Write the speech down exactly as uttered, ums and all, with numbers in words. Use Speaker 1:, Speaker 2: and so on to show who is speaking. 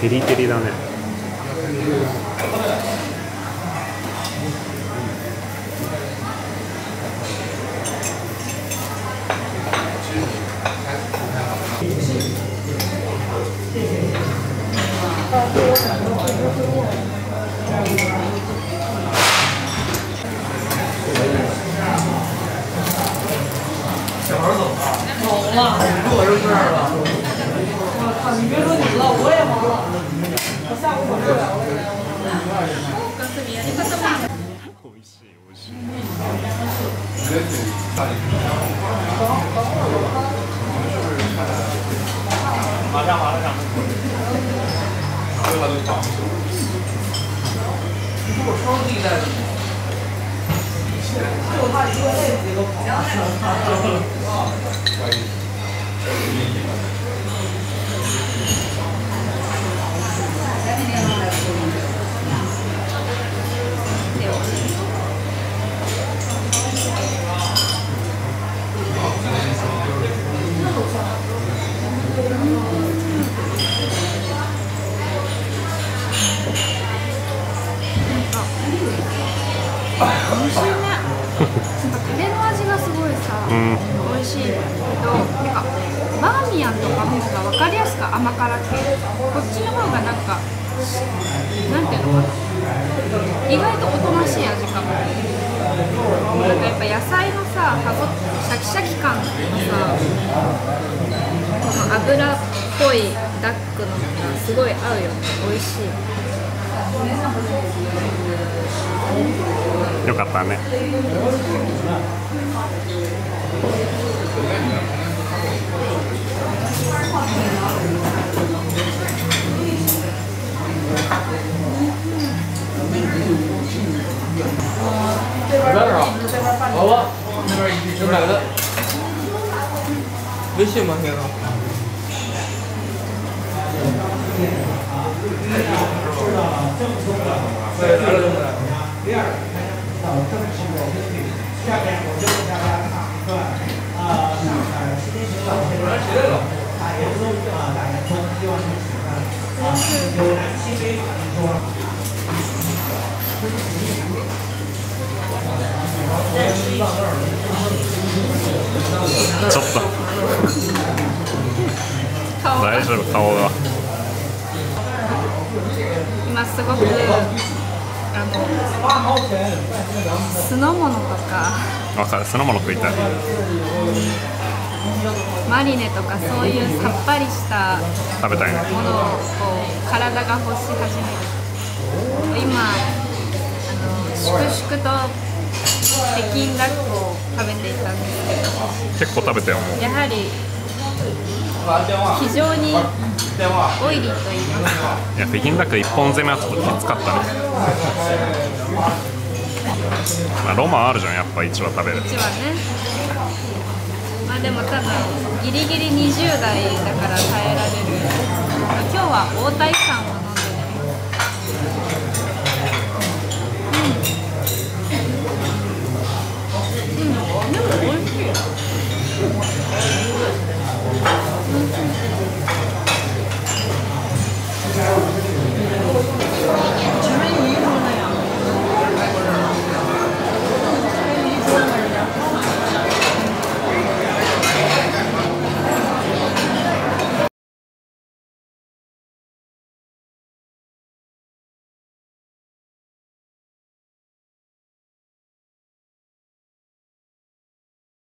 Speaker 1: テリテリだね。
Speaker 2: 小孩走了，走了，我就这儿了。我操！你别说你了，我也忘了。我下午我就聊了。
Speaker 1: 美味しい美味しい。
Speaker 2: 马上马上。你说我超自己带的。就怕一个累死都跑了。
Speaker 3: 美味しいね。なんかタレの味がすごいさ、うん、美味しいけど、なんかバーミヤンとかの方が分かりやすく甘辛く、こっちの方がなんかなんていうのかな、意外とおとなしい味かも。なんかやっぱ野菜のさ、歯ごシャキシャキ感とかさ、この油っぽいダックのがすごい合うよね。美味しい。
Speaker 1: よかったね。
Speaker 2: 这边多少？好吧，那边一百个。微信吗？那个。对，来了兄弟。第二，到正式我们去，下面我就给大家唱一段啊，呃，时间行走，这边大年初啊，大年初，希望你们喜欢啊，有难七杯法一说。
Speaker 1: ちょっと大丈夫、顔が
Speaker 3: 今すごくあの酢の物とか
Speaker 1: わかる、酢の物食いたい。
Speaker 3: マリネとかそういうさっぱりした
Speaker 1: 食べたいね。
Speaker 3: ものをこう体が欲し始める。今あの粛々と北京ダックを食べていたんですけど、
Speaker 1: 結構食べたよもう。
Speaker 3: やはり非常にオイリーと言いますか。
Speaker 1: いや、北京ダック一本攻めはちょっときつかったね。まあロマンあるじゃん、やっぱ一話食べる。
Speaker 3: 一話ね。まあでも多分ギリギリにじゅう代だから耐えられる。今日は大谷さんを飲んでね。うん。うん、でも美味しい。美味しい。